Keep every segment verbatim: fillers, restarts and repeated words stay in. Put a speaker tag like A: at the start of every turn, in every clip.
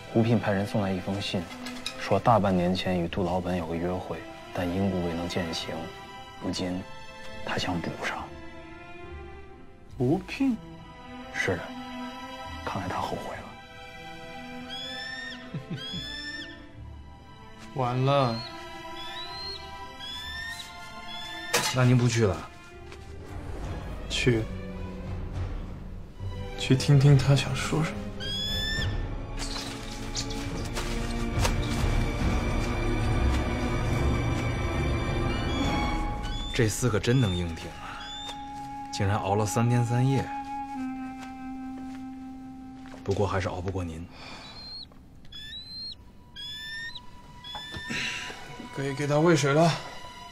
A: 吴聘派人送来一封信，说大半年前与杜老本有个约会，但因故未能践行，如今他想补上。
B: 吴聘？
A: 是的，看来他后悔了。
B: 完了。
C: 那您不去了？
B: 去。去听听他想说什么。
C: 这厮可真能硬挺啊！竟然熬了三天三夜。不过还是熬不过您。
B: 可以给他喂水了。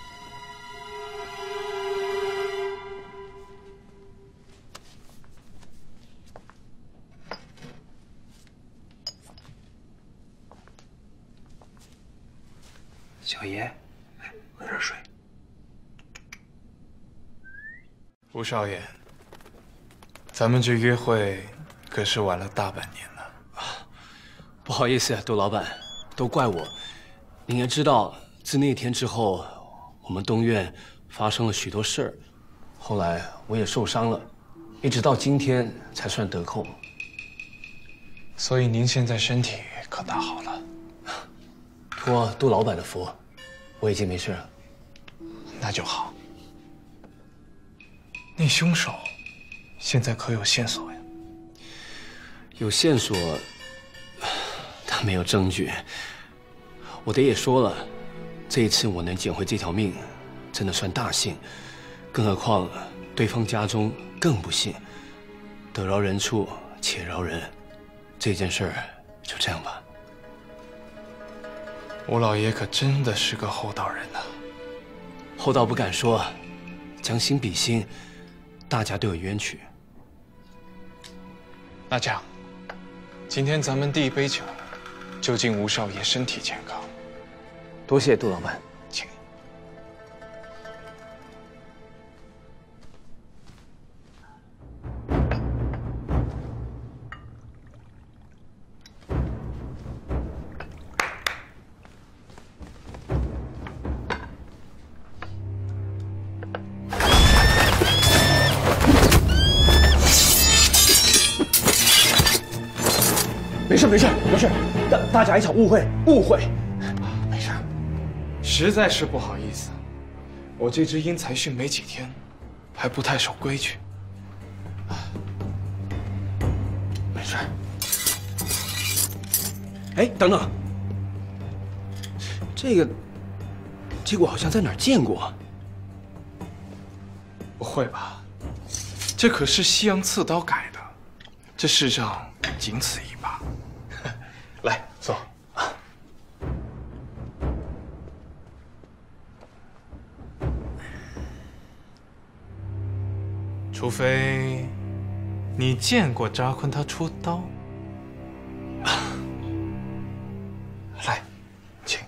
D: 小爷，喝点水。
B: 吴少爷，咱们这约会可是晚了大半年了。啊，
D: 不好意思，杜老板，都怪我。您也知道，自那天之后，我们东院发生了许多事儿，后来我也受伤了，一直到今天才算得空。
B: 所以您现在身体可大好了？
D: 托杜老板的福，我已经没事了。
B: 那就好。 那凶手现在可有线索呀？
D: 有线索，但没有证据。我爹也说了，这一次我能捡回这条命，真的算大幸。更何况对方家中更不幸，得饶人处且饶人。这件事儿就这样吧。
B: 吴老爷可真的是个厚道人呐。
D: 厚道不敢说，将心比心。 大家都有冤屈。
B: 那这样，今天咱们第一杯酒，就敬吴少爷身体健康。
D: 多谢杜老板，
B: 请。
D: 没事没事没事，大大家一场误会误会，
B: 没事。实在是不好意思，我这只鹰才训没几天，还不太守规矩。
D: 没事。哎，等等，这个，这个我好像在哪儿见过。
B: 不会吧？这可是西洋刺刀改的，这世上仅此一把。来，坐。除非你见过扎坤他出刀。来，请。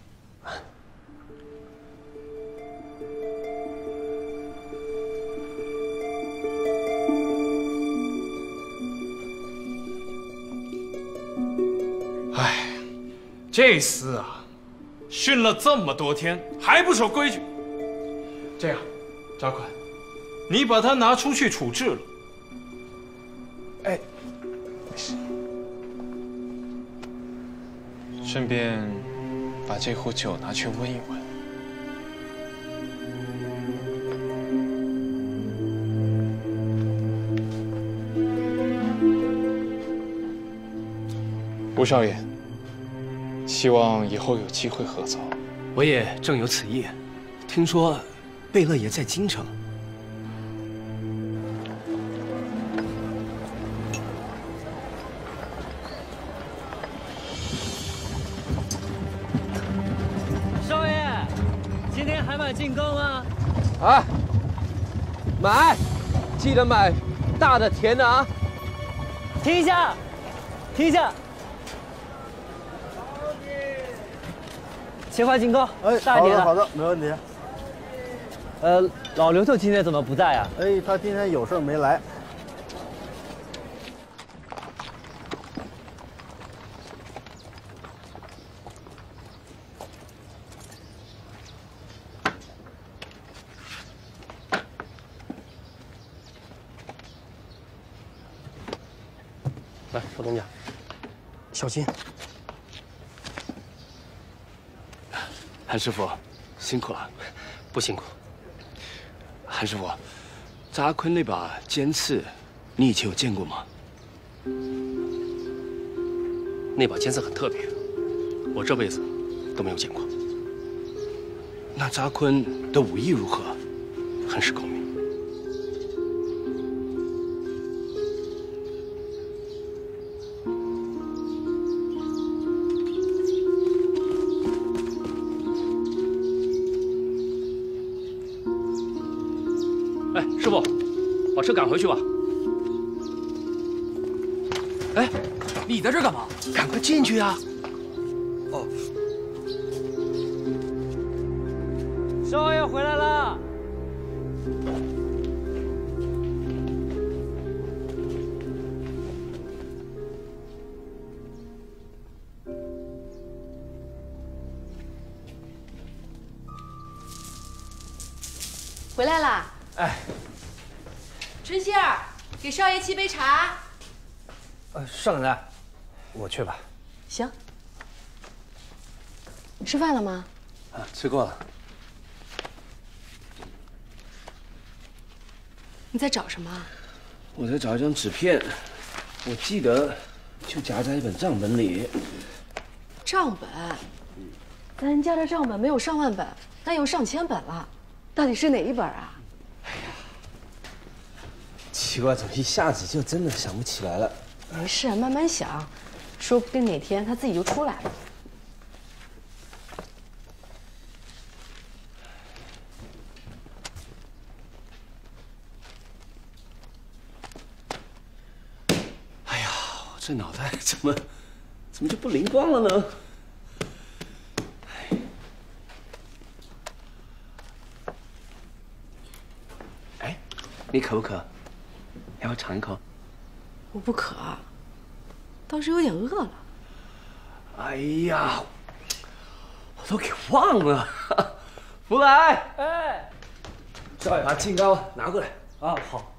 B: 哎，这厮啊，训了这么多天还不守规矩。这样，扎坤，你把他拿出去处置了。哎，没事。顺便把这壶酒拿去温一温。吴少爷，希望以后有机会合作。
D: 我也正有此意。听说贝勒爷在京城。
E: 少爷，今天还买进购吗？
F: 啊，买，记得买大的甜的啊！
E: 停一下，停一下。切块进购，
G: 哎，
E: 大一点的。
G: 好的，好的，没问题。
E: 呃，老刘头今天怎么不在啊？
G: 哎，他今天有事没来。
D: 小东家，小心。韩师傅，辛苦了。不辛苦。韩师傅，扎坤那把尖刺，你以前有见过吗？那把尖刺很特别，我这辈子都没有见过。那扎坤的武艺如何？很是高明。 哎，师傅，把车赶回去吧。哎，你在这干嘛？赶快进去呀！哦，
E: 少爷回来了。
H: 回来啦。
F: 哎，
H: 春杏儿，给少爷沏杯茶。
F: 呃，少奶奶，我去吧。
H: 行。吃饭了吗？
D: 啊，吃过了。
H: 你在找什么？
D: 我在找一张纸片，我记得就夹在一本账本里。
H: 账本？咱家的账本没有上万本，但有上千本了。到底是哪一本啊？
F: 奇怪，怎么一下子就真的想不起来了？
H: 没事，慢慢想，说不定哪天他自己就出来了。
D: 哎呀，我这脑袋怎么怎么就不灵光了呢？哎，你渴不渴？ 要不尝一口？
H: 我不渴，倒是有点饿了。
D: 哎呀，我都给忘了。福来，
F: 哎，
D: 少爷把金糕拿过来。
F: 啊，好。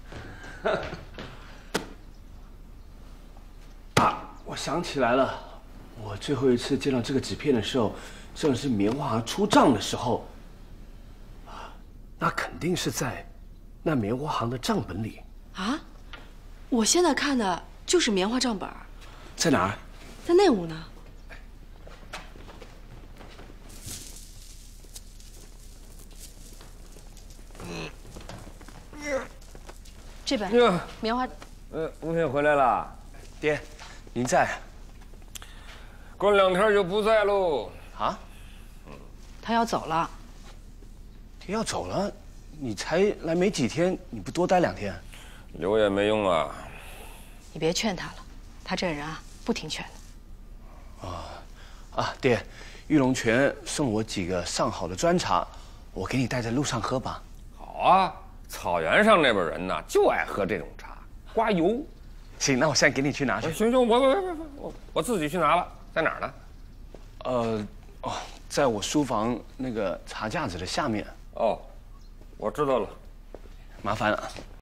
D: 啊，我想起来了，我最后一次见到这个纸片的时候，正是棉花行出账的时候。那肯定是在那棉花行的账本里。
H: 啊，我现在看的就是棉花账本，
D: 在哪儿？
H: 在那屋呢。这本棉花。
I: 呃，吴天回来了。
D: 爹，您在？
I: 过两天就不在喽。
D: 啊？
H: 他要走了。
D: 爹要走了，你才来没几天，你不多待两天？
I: 留也没用啊！
H: 你别劝他了，他这人啊不听劝的。
D: 啊啊，爹，玉龙泉送我几个上好的砖茶，我给你带在路上喝吧。
I: 好啊，草原上那边人呢就爱喝这种茶，刮油。
D: 行，那我现在给你去拿去。
I: 行行，我我我我我自己去拿了，在哪儿呢？
D: 呃，哦，在我书房那个茶架子的下面。
I: 哦，我知道了，
D: 麻烦了。